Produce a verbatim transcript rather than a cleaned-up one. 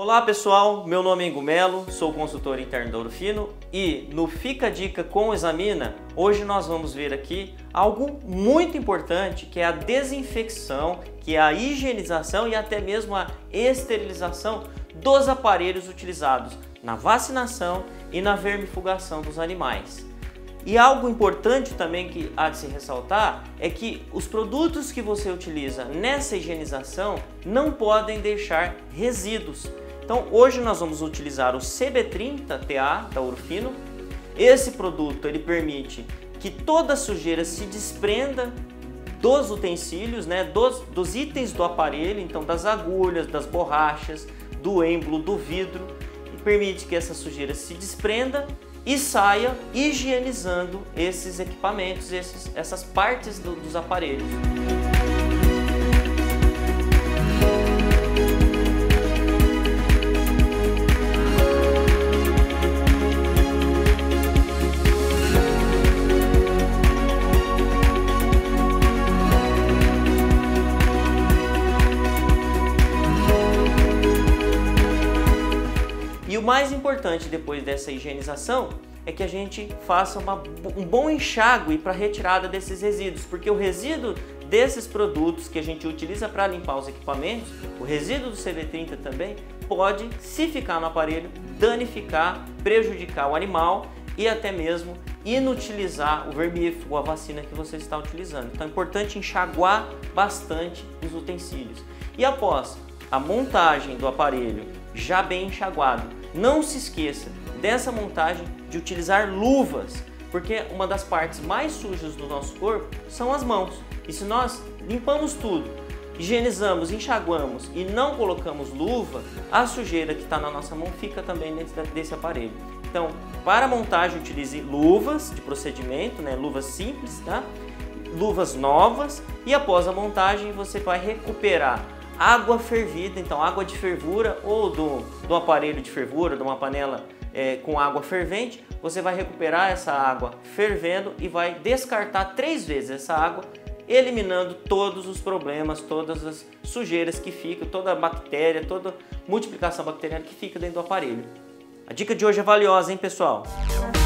Olá pessoal, meu nome é Ingo Melo, sou consultor interno da Ouro Fino e no Fica a Dica com o Examina, hoje nós vamos ver aqui algo muito importante que é a desinfecção, que é a higienização e até mesmo a esterilização dos aparelhos utilizados na vacinação e na vermifugação dos animais. E algo importante também que há de se ressaltar é que os produtos que você utiliza nessa higienização não podem deixar resíduos. Então hoje nós vamos utilizar o C B trinta T A da Ouro Fino. Esse produto ele permite que toda a sujeira se desprenda dos utensílios, né, dos, dos itens do aparelho, então das agulhas, das borrachas, do êmbolo, do vidro, e permite que essa sujeira se desprenda e saia higienizando esses equipamentos, esses, essas partes do, dos aparelhos. E o mais importante depois dessa higienização é que a gente faça uma, um bom enxágue para a retirada desses resíduos, porque o resíduo desses produtos que a gente utiliza para limpar os equipamentos, o resíduo do C B trinta também, pode, se ficar no aparelho, danificar, prejudicar o animal e até mesmo inutilizar o vermífugo, a vacina que você está utilizando. Então é importante enxaguar bastante os utensílios. E após a montagem do aparelho já bem enxaguado, não se esqueça dessa montagem de utilizar luvas, porque uma das partes mais sujas do nosso corpo são as mãos. E se nós limpamos tudo, higienizamos, enxaguamos e não colocamos luva, a sujeira que está na nossa mão fica também dentro desse aparelho. Então, para a montagem utilize luvas de procedimento, né, luvas simples, tá? Luvas novas, e após a montagem você vai recuperar água fervida, então água de fervura ou do, do aparelho de fervura, de uma panela é, com água fervente, você vai recuperar essa água fervendo e vai descartar três vezes essa água, eliminando todos os problemas, todas as sujeiras que ficam, toda a bactéria, toda a multiplicação bacteriana que fica dentro do aparelho. A dica de hoje é valiosa, hein, pessoal?